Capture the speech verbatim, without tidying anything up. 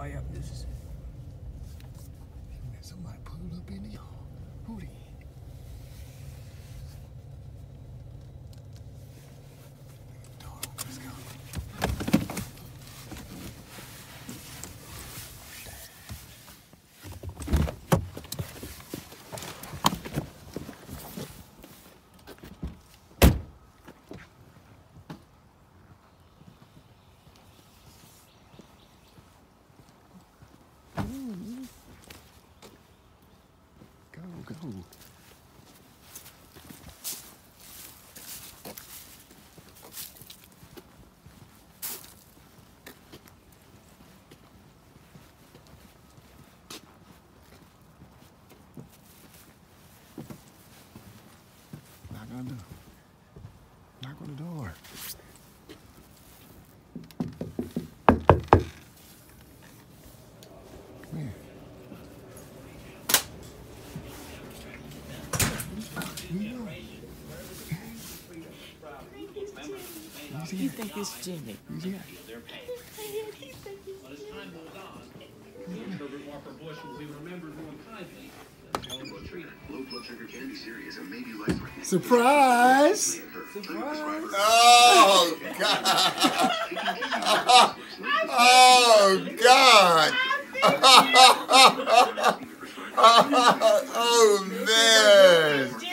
Oh yeah, this is. Man, somebody pulled up in here. Who they? Let's go. Go, go. Knock on the door. Knock on the door. Come here. You think it's Jimmy? Yeah. Herbert Walker Bush will be remembered more kindly. Low blood sugar can be serious and may be life-threatening. Surprise! Surprise! Oh God! Oh God! Oh man!